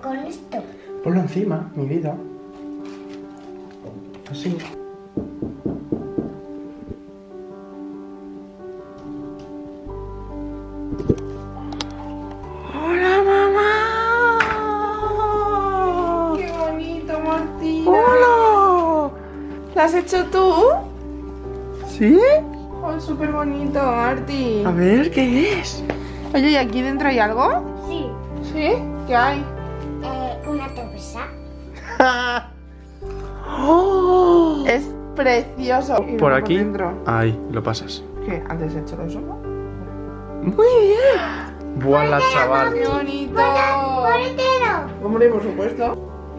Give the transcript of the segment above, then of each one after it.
con esto? Ponlo encima, mi vida. Así. ¡Hola, mamá! ¡Qué bonito, Martina! ¡Hola! ¿La has hecho tú? ¿Sí? Oh, súper bonito, Marti. A ver, ¿qué es? Oye, ¿y aquí dentro hay algo? Sí. ¿Sí? ¿Qué hay? Una torsa. ¡Oh! Es precioso. Y Por luego aquí. dentro. Ahí, lo pasas. ¿Qué? ¿Antes he hecho lo mismo? Muy bien. ¡Buala, chaval! ¡Qué bonito! ¡Por entero! Hombre, por supuesto.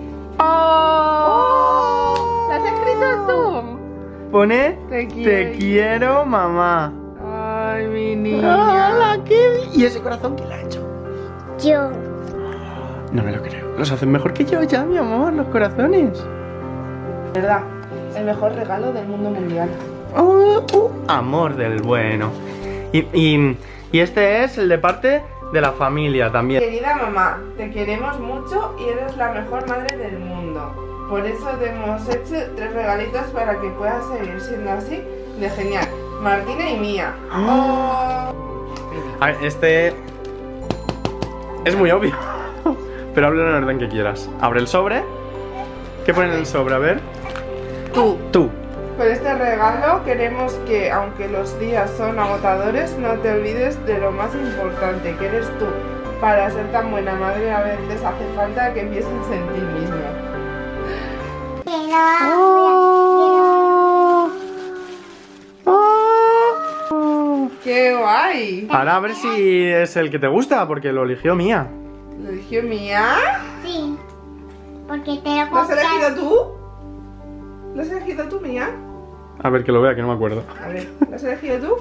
¡Oh! ¿La has escrito tú? Pone Te te quiero, mamá. Ay, mi niño. ¡Hala, qué bien! ¿Y ese corazón quién lo ha hecho? Yo. No me lo creo. Los hacen mejor que yo ya, mi amor, los corazones. ¿Verdad? El mejor regalo del mundo mundial. Amor del bueno. Y este es el de parte de la familia también. Querida mamá, te queremos mucho y eres la mejor madre del mundo. Por eso te hemos hecho 3 regalitos para que puedas seguir siendo así de genial. Martina y Mía. Oh. A ver, este es muy obvio. Pero hablo en el orden que quieras. Abre el sobre. ¿Qué pone en el sobre? A ver. Tú. Con este regalo queremos que, aunque los días son agotadores, no te olvides de lo más importante, que eres tú. Para ser tan buena madre a veces hace falta que pienses en ti mismo. ¡Qué guay! Ahora a ver si es el que te gusta, porque lo eligió Mía. ¿Lo eligió Mía? Sí. Porque te lo ¿Lo has elegido compré. tú? ¿Lo has elegido tú, Mía? A ver, que lo vea, que no me acuerdo. A ver, ¿lo has elegido tú?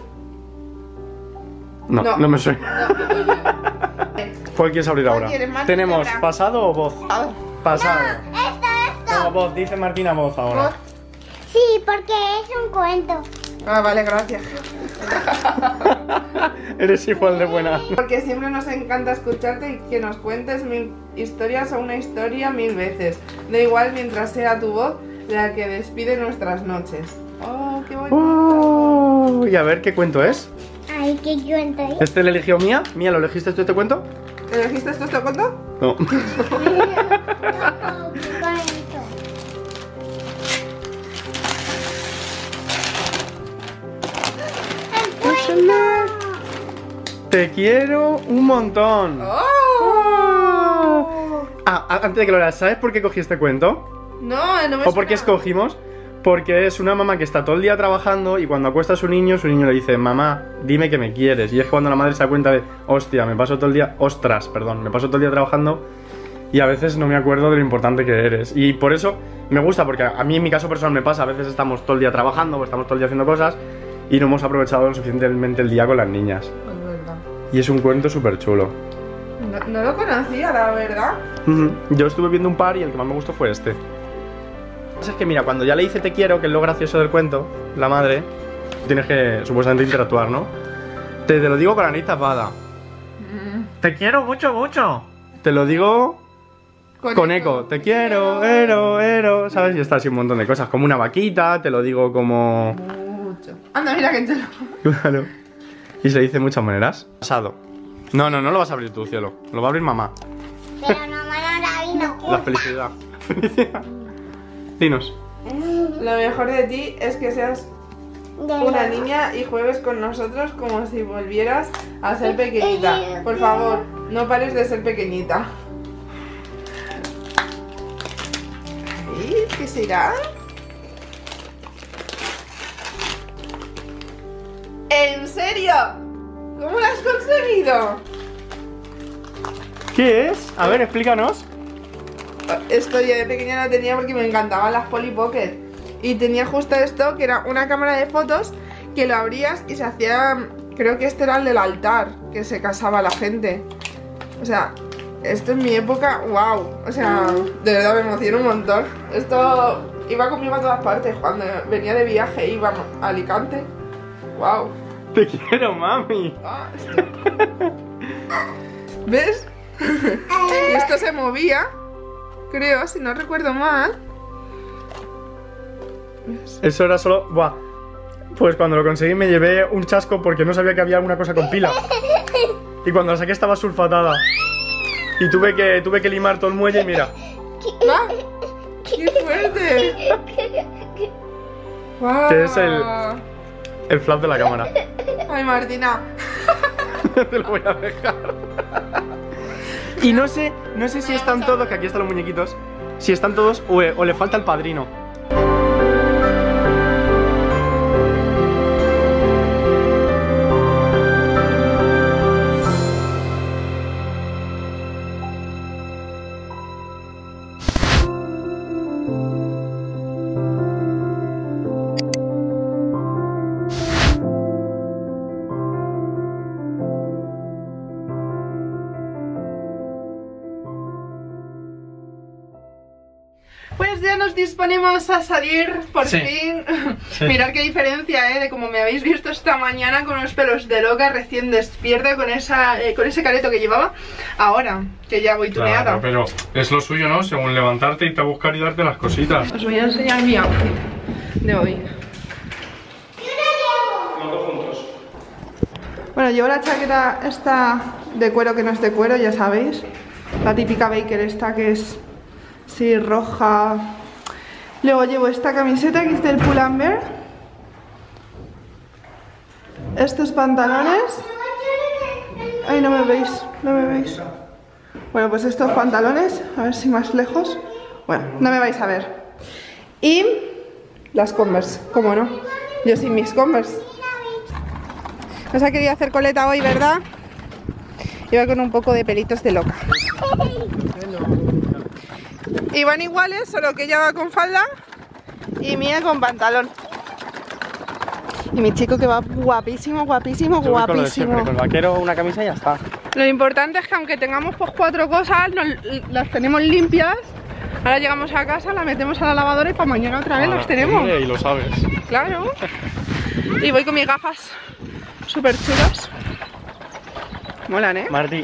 No, No. no me suena. ¿Cuál quieres abrir ahora? quieres, Martín? ¿Tenemos Ahora. pasado o voz? Pasado. Esto. No, voz, dice Martina voz ahora. ¿Voz? Sí, porque es un cuento. Ah, vale, gracias. Eres igual de buena. Porque siempre nos encanta escucharte y que nos cuentes 1000 historias o una historia 1000 veces. Da igual mientras sea tu voz la que despide nuestras noches. ¡Oh, qué bonito! Oh, y a ver qué cuento es. Ay, qué cuento es. ¿Este le eligió Mía? ¿Mía, lo elegiste tú este cuento? ¿Elegiste esto, este cuento? No. Te quiero un montón. ¡Oh! Antes de que lo leas, ¿sabes por qué cogí este cuento? No, no me ¿O por qué suena. escogimos? Porque es una mamá que está todo el día trabajando y cuando acuesta a su niño le dice, mamá, dime que me quieres. Y es cuando la madre se da cuenta de, hostia, me paso todo el día, me paso todo el día trabajando y a veces no me acuerdo de lo importante que eres. Y por eso me gusta, porque a mí en mi caso personal me pasa, a veces estamos todo el día trabajando o estamos todo el día haciendo cosas y no hemos aprovechado lo suficientemente el día con las niñas. Es verdad. Y es un cuento súper chulo. No lo conocía, la verdad. Yo estuve viendo un par y el que más me gustó fue este. Es que mira, cuando ya le dice te quiero, que es lo gracioso del cuento, la madre, tienes que supuestamente interactuar, ¿no? Te lo digo con la nariz tapada. Te quiero mucho, mucho. Te lo digo con eco. Te quiero, ero, ¿sabes? Y está así un montón de cosas. Como una vaquita, te lo digo como... Mucho. Anda, mira que chulo. Claro. Y se dice de muchas maneras. Pasado. No lo vas a abrir tú, cielo. Lo va a abrir mamá. Pero no me la vino. La felicidad. Dinos. Lo mejor de ti es que seas una niña y juegues con nosotros como si volvieras a ser pequeñita. Por favor, no pares de ser pequeñita. ¿Qué será? ¿En serio? ¿Cómo lo has conseguido? ¿Qué es? A ver, explícanos. Esto yo de pequeña lo tenía porque me encantaban las Polly Pocket. Y tenía justo esto, que era una cámara de fotos que lo abrías y se hacía... Creo que este era el del altar, que se casaba la gente. O sea, esto en mi época, wow. O sea, de verdad me emociona un montón. Esto iba conmigo a todas partes. Cuando venía de viaje iba a Alicante. Wow. Te quiero, mami. ¿Ves? Y esto se movía, creo, si no recuerdo mal. Eso era solo... Buah. Pues cuando lo conseguí me llevé un chasco porque no sabía que había alguna cosa con pila. Y cuando la saqué estaba sulfatada. Y tuve que limar todo el muelle y mira. ¡Ah! ¡Qué fuerte! ¡Wow! Que es el flap de la cámara. Ay, Martina. Te lo voy a dejar. Y no sé si están todos, que aquí están los muñequitos. Si están todos o le falta el padrino. Pues ya nos disponemos a salir, por Sí. fin. Sí. Mirad qué diferencia, de como me habéis visto esta mañana con los pelos de loca, recién despierta con ese careto que llevaba. Ahora, que ya voy tuneada. Claro, pero es lo suyo, ¿no? Según levantarte, irte a buscar y darte las cositas. Os voy a enseñar mi outfit de hoy. Los dos juntos. Bueno, llevo la chaqueta esta de cuero que no es de cuero, ya sabéis. La típica Baker esta que es... sí, roja. Luego llevo esta camiseta que es del Pull&Bear. Estos pantalones. Ay, no me veis, no me veis. Bueno, pues estos pantalones, a ver si más lejos. Bueno, no me vais a ver. Y las Converse, ¿cómo no? Yo sin mis Converse. No se ha querido hacer coleta hoy, ¿verdad? Iba con un poco de pelitos de loca. Y van iguales, solo que ella va con falda y mía con pantalón. Y mi chico que va guapísimo, guapísimo, Yo voy con lo de guapísimo. siempre, con el vaquero, una camisa y ya está. Lo importante es que aunque tengamos pues 4 cosas, las tenemos limpias. Ahora llegamos a casa, las metemos a la lavadora y para mañana otra vez las tenemos. Y lo sabes. Claro. Y voy con mis gafas súper chulas. Molan, ¿eh? Martí.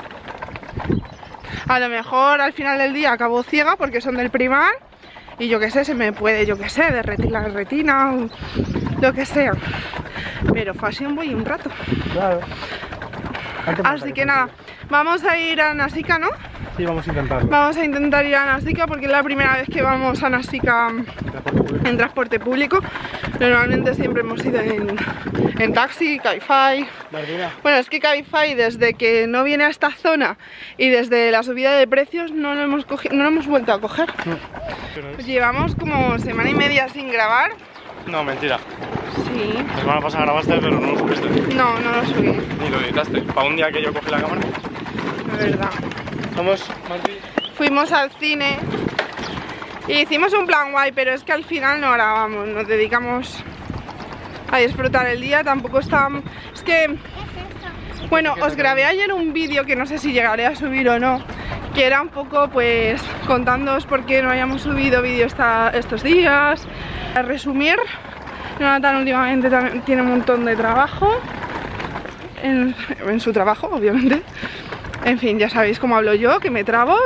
A lo mejor al final del día acabo ciega porque son del Primar y yo qué sé, se me puede, yo qué sé, derretir la retina o lo que sea. Pero fashion voy un rato. Claro. Así que nada, vamos a ir a Nasica, ¿no? Sí, vamos a intentarlo. Vamos a intentar ir a Nasica porque es la primera vez que vamos a Nasica en transporte público. Normalmente siempre hemos ido en taxi, Cabify. Martina. Bueno, es que Cabify desde que no viene a esta zona y desde la subida de precios no lo hemos vuelto a coger. Pues llevamos como semana y media sin grabar. No, mentira. Sí. La semana pasada grabaste, pero no lo subiste. No, no lo subí, Ni lo editaste. Para un día que yo cogí la cámara. la verdad. Vamos, Martí. Fuimos al cine y hicimos un plan guay, pero es que al final no grabamos, nos dedicamos a disfrutar el día, tampoco está... Es que... Bueno, os grabé ayer un vídeo que no sé si llegaré a subir o no, que era un poco pues contándoos por qué no hayamos subido vídeo estos días. A resumir, Jonathan últimamente también tiene un montón de trabajo en su trabajo, obviamente. En fin, ya sabéis cómo hablo yo, que me trabo.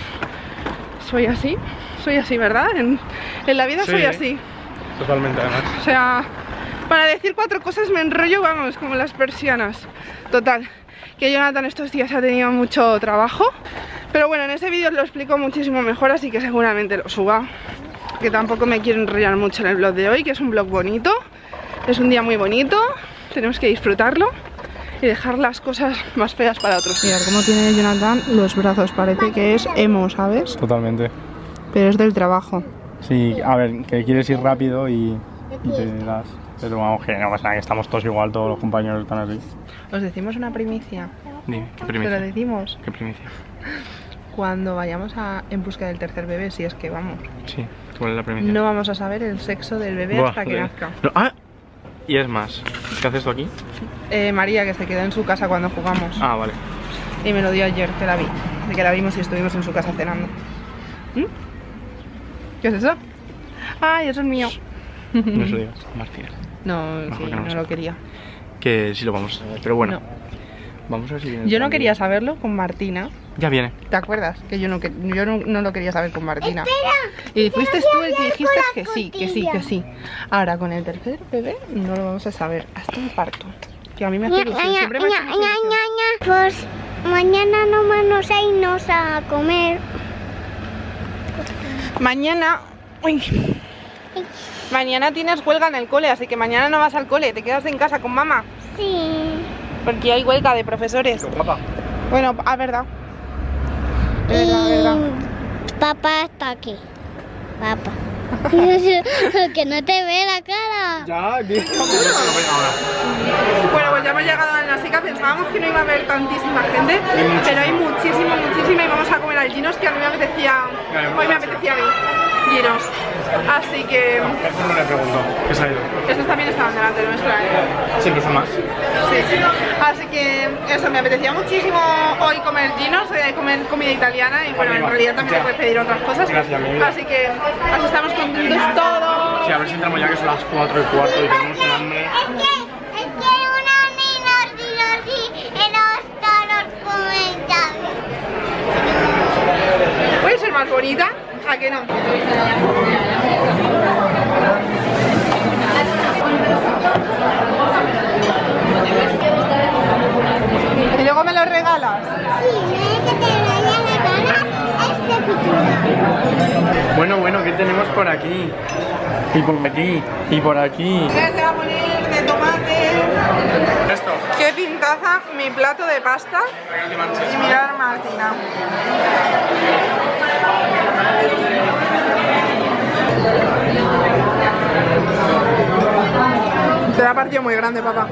Soy así, ¿verdad? En la vida Sí. soy así. Totalmente, además. O sea, para decir 4 cosas me enrollo, vamos, como las persianas. Total, que Jonathan estos días ha tenido mucho trabajo. Pero bueno, en ese vídeo os lo explico muchísimo mejor, así que seguramente lo suba. Que tampoco me quiero enrollar mucho en el vlog de hoy, que es un vlog bonito. Es un día muy bonito, tenemos que disfrutarlo y dejar las cosas más feas para otros. Mirad cómo tiene Jonathan los brazos, parece que es emo, ¿sabes? Totalmente. Pero es del trabajo. Sí, a ver, que quieres ir rápido y te das. Pero vamos, que no pasa nada, que estamos todos igual, todos los compañeros están así. Os decimos una primicia. Dime, ¿qué Te lo primicia? decimos ¿Qué primicia? cuando vayamos en busca del tercer bebé, si es que vamos. Sí, ¿cuál es la primicia? No vamos a saber el sexo del bebé Buah, hasta que joder. nazca. No, ah, y es más, ¿qué haces tú aquí? María, que se quedó en su casa cuando jugamos. Ah, vale. Y me lo dio ayer, que la vi. De que la vimos y estuvimos en su casa cenando. ¿Mm? ¿Qué es eso? Ay, eso es mío. No se lo digas, Martín. No, Mejor sí, que no no lo lo quería. Que sí lo vamos a saber, pero bueno. No. Vamos a ver si viene. Yo no quería saberlo con Martina. Ya viene. ¿Te acuerdas? Que yo no lo quería saber con Martina. Espera. Y fuiste tú el que viene dijiste con que la sí, que sí, cotilla. que sí. Ahora con el tercer bebé no lo vamos a saber hasta el parto. Que a mí me hace ilusión, siempre me hace mucha ilusión. Pues mañana no vamos a irnos a comer. Mañana... Uy. Mañana tienes huelga en el cole, así que mañana no vas al cole, te quedas en casa con mamá. Sí. Porque hay huelga de profesores. Papá. Bueno, a verdad. Y Verdad. papá está aquí. Papá. Que no te ve la cara. Ya, aquí estamos. Ahora. Bueno, pues ya hemos llegado a Nasica, pensábamos que no iba a haber tantísima gente, pero hay muchísima y vamos a comer al Ginos, que a mí me apetecía, hoy me apetecía a mí, Ginos. Así que Eso no le pregunto. ¿Qué se ha ido? estos también estaban delante nuestra, Sí, incluso más. Sí. Así que eso, me apetecía muchísimo hoy comer Ginos, comer comida italiana y bueno, en realidad también te puedes pedir otras cosas. Gracias, mi vida. Así que así estamos contentos todos. Sí, a ver si entramos ya que son las 4:15 y tenemos un hambre. Es que unos niños y los toros comen también. ¿Puede ser más bonita? ¿A que no? ¿Y luego me lo regalas? Sí, que te vaya a regalar este pintura. Bueno, ¿qué tenemos por aquí? Y por aquí, y por aquí. Se va a poner de tomate. Esto. Qué pintaza mi plato de pasta. Y mirar Martina. Te da partido muy grande, papá.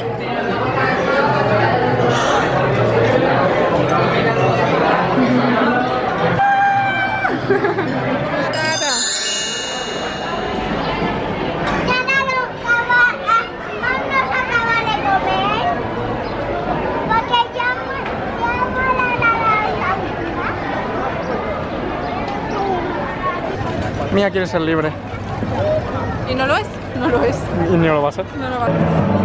Mía quiere ser libre. ¿Y no lo es? No lo es. Y no lo va a ser. No lo va a...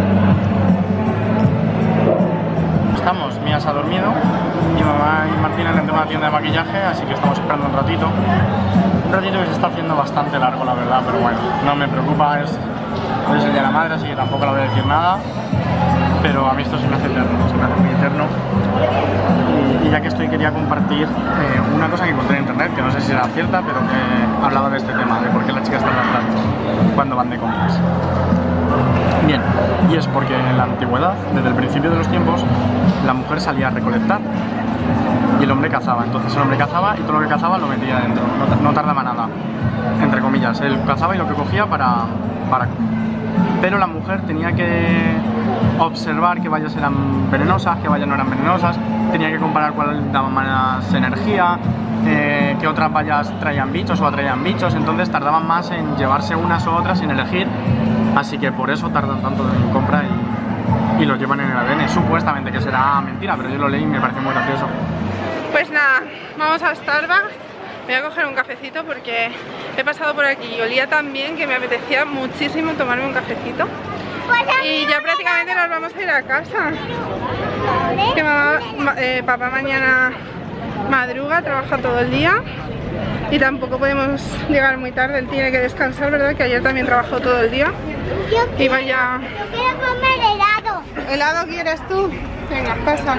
Estamos, Mía se ha dormido. Mi mamá y Martina le han una tienda de maquillaje, así que estamos esperando un ratito. Un ratito que se está haciendo bastante largo, la verdad, pero bueno, no me preocupa, es el día de la madre, así que tampoco le voy a decir nada. Pero a mí esto se me hace eterno, se me hace muy eterno. Y ya que estoy, quería compartir una cosa que encontré en internet, que no sé si era cierta, pero que hablaba de este tema, de por qué las chicas están lastrando cuando van de compras. Bien, y es porque en la antigüedad, desde el principio de los tiempos, la mujer salía a recolectar y el hombre cazaba. Entonces el hombre cazaba y todo lo que cazaba lo metía dentro, no tardaba nada, entre comillas. Él cazaba y lo que cogía para pero la mujer tenía que observar qué bayas eran venenosas, qué bayas no eran venenosas, tenía que comparar cuál daba más energía, qué otras bayas traían bichos o atraían bichos, entonces tardaban más en llevarse unas u otras sin elegir, así que por eso tardan tanto en compra y lo llevan en el ADN, supuestamente, que será mentira, pero yo lo leí y me parece muy gracioso. Pues nada, vamos a Starbucks. Me voy a coger un cafecito porque he pasado por aquí y olía tan bien que me apetecía muchísimo tomarme un cafecito. Y ya prácticamente nos vamos a ir a casa. Que papá mañana madruga, trabaja todo el día y tampoco podemos llegar muy tarde, él tiene que descansar, ¿verdad? Que ayer también trabajó todo el día. Y vaya... Yo quiero comer helado. ¿Helado quieres tú? Venga, pasa.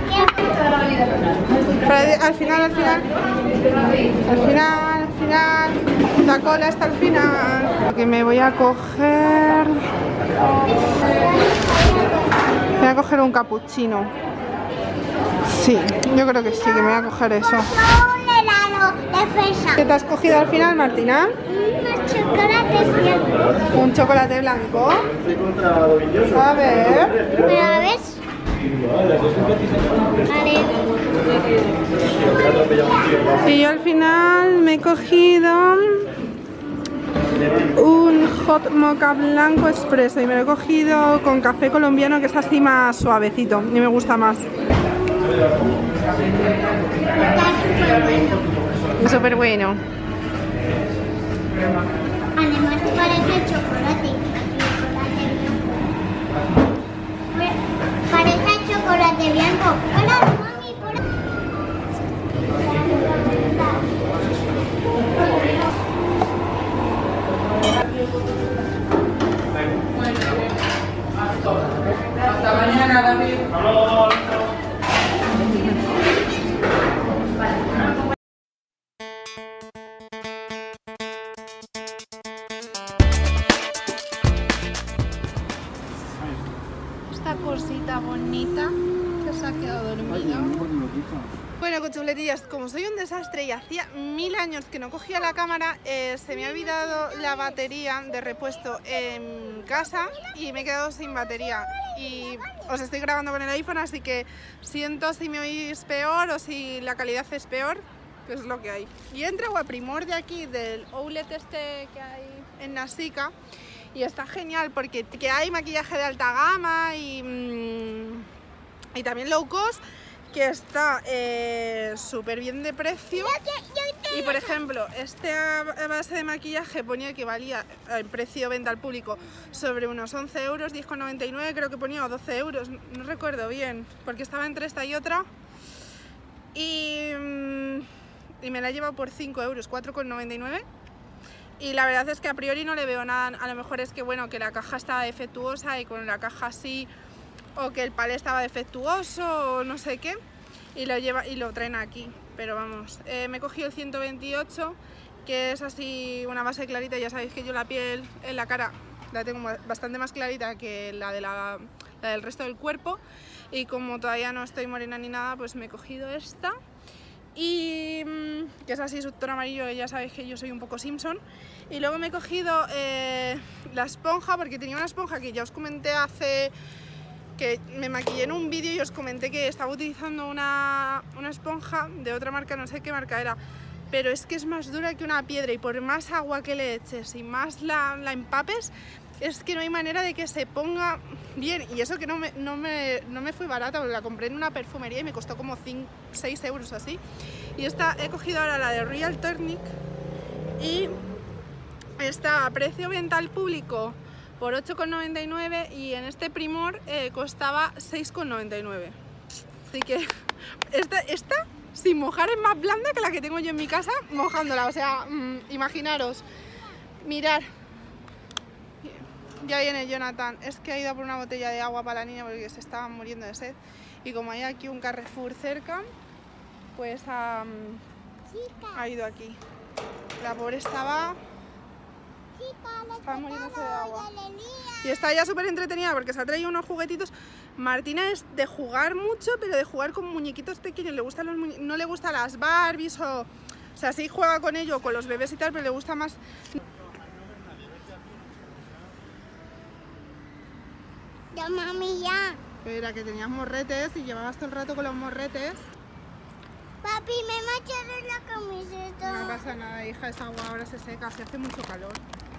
Pero al final, la cola hasta el final. Que me voy a coger... Voy a coger un cappuccino. Sí, yo creo que sí, que me voy a coger eso. Un helado de fresa. ¿Qué te has cogido al final, Martina? Unos chocolates blancos. Un chocolate blanco. A ver. ¿Me la ves? Vale. Y yo al final me he cogido un hot mocha blanco expreso y me lo he cogido con café colombiano, que está así más suavecito y me gusta más. Está súper bueno. Es súper bueno. Además parece chocolate. Parece chocolate. colas de blanco. Hola, mami, cola. Hasta mañana, David. Esta cosita bonita que se ha quedado dormida. Bueno, conchuletillas, como soy un desastre y hacía 1000 años que no cogía la cámara, se me ha olvidado la batería de repuesto en casa y me he quedado sin batería. Y os estoy grabando con el iPhone, así que siento si me oís peor o si la calidad es peor, pues es lo que hay. Y he entrado a Primor de aquí, del outlet este que hay en Nasica, y está genial porque que hay maquillaje de alta gama y también low cost, que está súper bien de precio. Y por ejemplo, esta base de maquillaje ponía que valía el precio venta al público sobre unos 11 euros, 10,99 creo que ponía, o 12 euros, no recuerdo bien, porque estaba entre esta y otra. Y me la he llevado por 5 euros, 4,99. Y la verdad es que a priori no le veo nada. A lo mejor es que bueno, que la caja estaba defectuosa y con la caja así, o que el palé estaba defectuoso o no sé qué, y lo traen aquí. Pero vamos, me he cogido el 128, que es así una base clarita. Ya sabéis que yo la piel en la cara la tengo bastante más clarita que la del resto del cuerpo, y como todavía no estoy morena ni nada, pues me he cogido esta, y que es así su tono amarillo. Ya sabéis que yo soy un poco Simpson. Y luego me he cogido la esponja, porque tenía una esponja que ya os comenté que me maquillé en un vídeo y os comenté que estaba utilizando una esponja de otra marca, no sé qué marca era, pero es que es más dura que una piedra, y por más agua que le eches y más la empapes, es que no hay manera de que se ponga bien. Y eso que no me fue barata, porque la compré en una perfumería y me costó como 6 euros así. Y esta he cogido ahora la de Real Technique, y está a precio venta al público por 8,99, y en este Primor costaba 6,99. Así que esta sin mojar es más blanda que la que tengo yo en mi casa mojándola. O sea, imaginaros. Mirad. Ya viene Jonathan. Es que ha ido a por una botella de agua para la niña porque se estaba muriendo de sed. Y como hay aquí un Carrefour cerca, pues ha ido aquí. La pobre estaba muriéndose de agua. Y está ya súper entretenida porque se ha traído unos juguetitos. Martina es de jugar mucho, pero de jugar con muñequitos pequeños. Le gustan no le gustan las Barbies o sea, sí juega con ello, con los bebés y tal, pero le gusta más. Ya, mami, ya. Era que tenías morretes y llevabas todo el rato con los morretes. Papi, me mancharon la camiseta. No pasa nada, hija, esa agua ahora se seca, se hace mucho calor.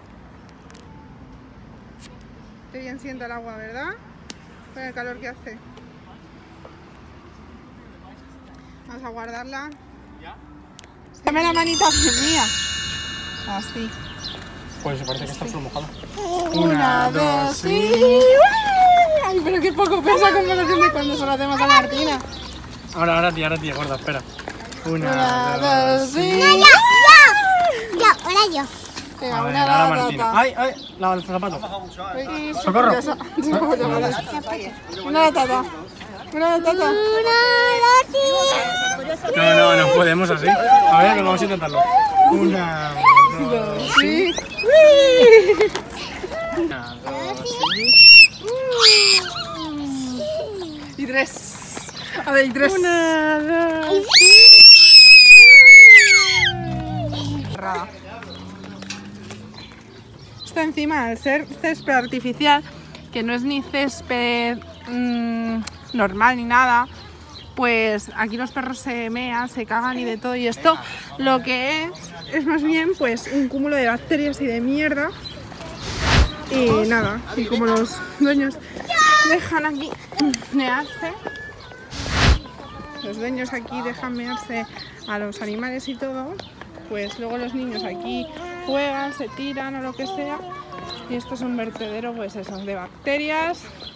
Qué bien sienta el agua, ¿verdad? Con el calor que hace. Vamos a guardarla. Dame la manita mía. Así. Pues parece que está solo mojado. 1, 2, sí. Ay, pero qué poco pesa comparación de cuando se lo hacemos a Martina. Ahora tía, gorda, espera. 1, 2, sí. Ya, ahora yo. Venga, A ver, una ahora la Martina. tata. ¡Ay! Lava el zapato. ¡Socorro! Una la tata. Una la tata. No podemos así. A ver, que vamos a intentarlo. 1, 2, Sí. 1, 2, Y 3. A ver, y 3. 1, 2. Está encima, al ser césped artificial, que no es ni césped normal ni nada, pues aquí los perros se mean, se cagan y de todo, y esto lo que es más bien pues un cúmulo de bacterias y de mierda. Y nada, y como los dueños dejan aquí mearse, los dueños aquí dejan mearse a los animales y todo, pues luego los niños aquí juegan, se tiran o lo que sea, y esto es un vertedero pues eso, de bacterias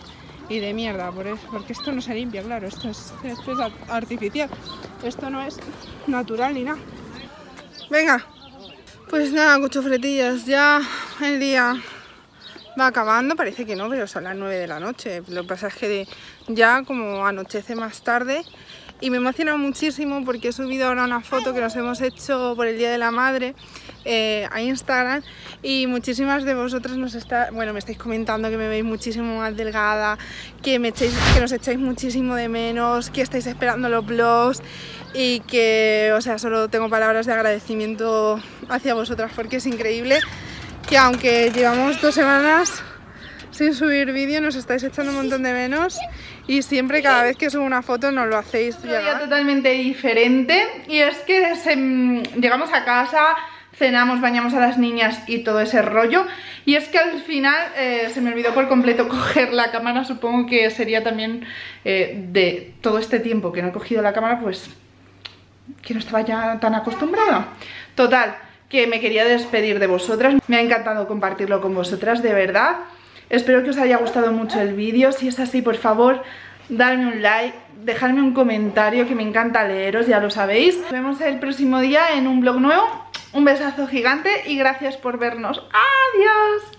y de mierda, porque esto no se limpia, claro, esto es artificial, esto no es natural ni nada. Venga, pues nada, cuchufletillas, ya el día va acabando, parece que no, pero son las 9 de la noche. Lo que pasa es que ya como anochece más tarde y me emociona muchísimo porque he subido ahora una foto que nos hemos hecho por el Día de la Madre a Instagram y muchísimas de vosotras me estáis comentando que me veis muchísimo más delgada, que nos echáis muchísimo de menos, que estáis esperando los vlogs y que, o sea, solo tengo palabras de agradecimiento hacia vosotras porque es increíble que aunque llevamos 2 semanas sin subir vídeo nos estáis echando un montón de menos y siempre cada vez que subo una foto nos lo hacéis llegar. Un día totalmente diferente y es que llegamos a casa, cenamos, bañamos a las niñas y todo ese rollo y es que al final se me olvidó por completo coger la cámara. Supongo que sería también de todo este tiempo que no he cogido la cámara, pues que no estaba ya tan acostumbrada. Total, que me quería despedir de vosotras. Me ha encantado compartirlo con vosotras, de verdad. Espero que os haya gustado mucho el vídeo. Si es así, por favor, dadme un like, dejadme un comentario, que me encanta leeros, ya lo sabéis. Nos vemos el próximo día en un vlog nuevo. Un besazo gigante y gracias por vernos. ¡Adiós!